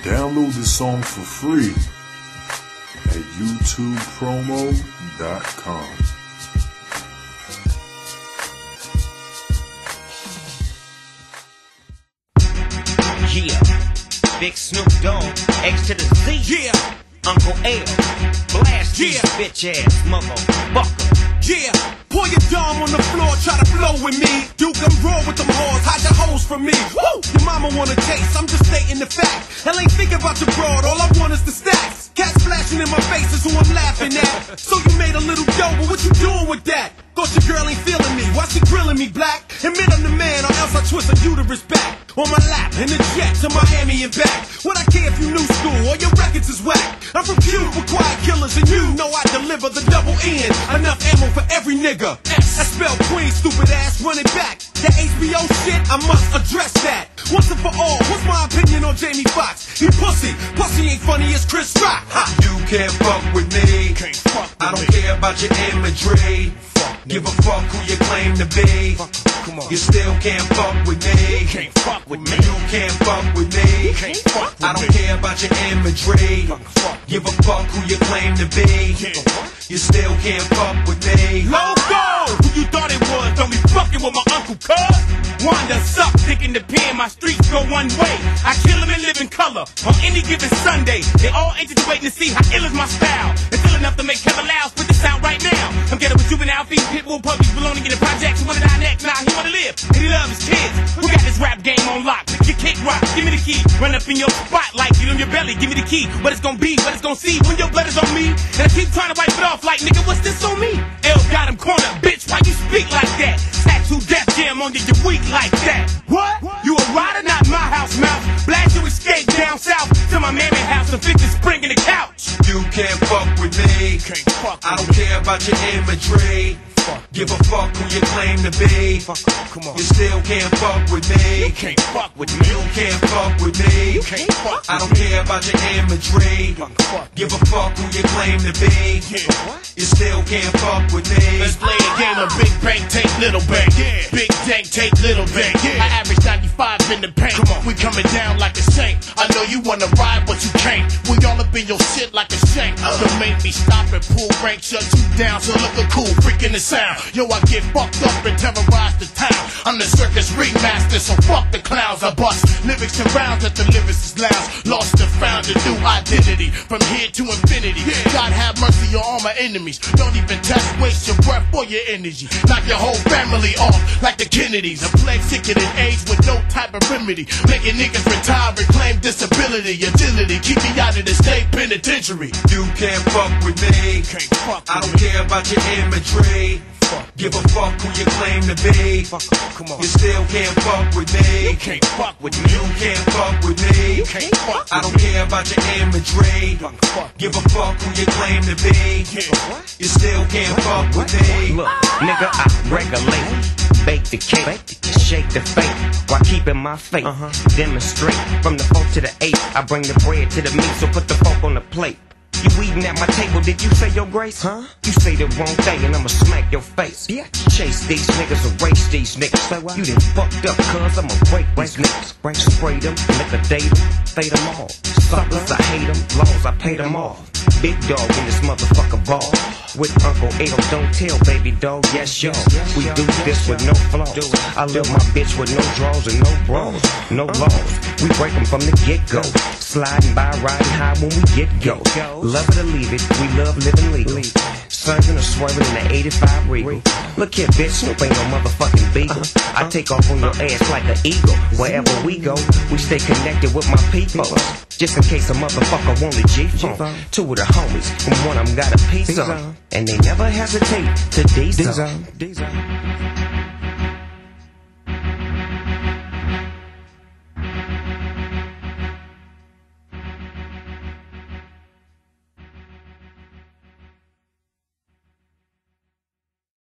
Download the song for free at youtubepromo.com. Yeah, Big Snoop Dogg, X to the Z. Yeah, Uncle L, blast these bitch ass motherfucker. yeah. Pour your dome on the floor, try to flow with me. Duke, I'm raw with them whores, hide your hoes from me. Woo! Your mama want a taste, I'm just stating the fact. Hell ain't thinking about your broad, all I want is the stacks. Cats flashing in my face is who I'm laughing at. So you made a little dough, but what you doing with that? Thought your girl ain't feeling me, why she grilling me black? Admit I'm the man, or else I twist a uterus back. On my lap, in the jet to Miami and back. What I care if you new school, or your records is whack. I'm from Cuba with quiet killers, and you know I deliver the double N. Enough ammo for every nigga. I spell Queen, stupid ass, run it back. That HBO shit, I must address that. Once and for all, what's my opinion on Jamie Foxx? He pussy, pussy ain't funny as Chris Rock. Ha. You can't fuck with me. I don't care about your imagery. Give a fuck who you claim to be. You still can't fuck with me. You can't fuck with me. I don't care about your imagery. Give a fuck who you claim to be. You still can't fuck with me. Logo, who you thought it was? Don't be fucking with my uncle, cuz. Wanda suck, thinking the pen, my streets go one way. I kill them and live in color on any given Sunday. They all anxious waiting to see how ill is my style. It's ill enough to make Kevin Loud spit this out right now. I'm getting with juvenile feet, pitbull puppies, belonging in the projects. He wanna die next, nah, he wanna live, and he love his kids. Who got this rap game on lock? Your kick rock, give me the key. Run up in your spot like get on your belly, give me the key. What it's gonna be, what it's gonna see when your blood is on me. And I keep trying to wipe it off like, nigga, what's this on me? L got him corner, bitch, why you speak like that? Tattoo Def Jam on you, you weak like that. What? You a rider, not my house, mouth. Blast you escape down south to my mammy house and fix the spring in the couch. You can't fuck with me. I don't care about your imagery. Give a fuck who you claim to be. You still can't fuck with me. You can't fuck with me. I don't care about your imagery. Give a fuck who you claim to be. You still can't fuck with me. Let's play a game of big bank, take little bank. Big dank, take little bank. I average 95 in the paint. We coming down like a saint. I know you wanna ride, but you can't. We all up in your shit like a shank. Don't make me stop and pull rank, shut you down. So look a cool freak in the sound. Yo, I get fucked up and terrorize the town. I'm the circus ringmaster, so fuck the clowns. I bust lyrics and rounds at the lyricist lounge. Lost and found a new identity from here to infinity. God have mercy on all my enemies. Don't even test, waste your breath or your energy. Knock your whole family off like the Kennedys. A plague sicker than AIDS with no type of remedy. Making niggas retire and claim disability. Agility, keep me out of the state penitentiary. You can't fuck with me. I don't care about your imagery. Give a fuck who you claim to be. You still can't fuck with me. You can't fuck with me. I don't care about your imagery. Give a fuck who you claim to be. You still can't fuck with me. Look, nigga, I regulate, bake the cake, shake the fake, while keeping my faith. Demonstrate from the 4 to the 8. I bring the bread to the meat, so put the fork on the plate. You eating at my table, did you say your grace? Huh? You say the wrong thing and I'ma smack your face. Yeah. Chase these niggas, erase these niggas. Say what? You done fucked up cuz I'ma break these niggas. Spray them, liquidate them, fade them all. Suckers, I hate them, laws, I pay them off. Big dog in this motherfucker ball. With Uncle L, don't tell baby dog, yes y'all. We do this with no flaws. I love my bitch with no draws and no bras, no laws. We break them from the get-go. Sliding by, riding high when we get go. Love it or leave it, we love living legal. Surging or swerving in the 85 Regal. Look here, bitch, Snoop ain't no motherfucking beagle. I take off on your ass like an eagle. Wherever we go, we stay connected with my people. Just in case a motherfucker want a G-phone. 2 of the homies, and one of them got a piece on. And they never hesitate to D-zone.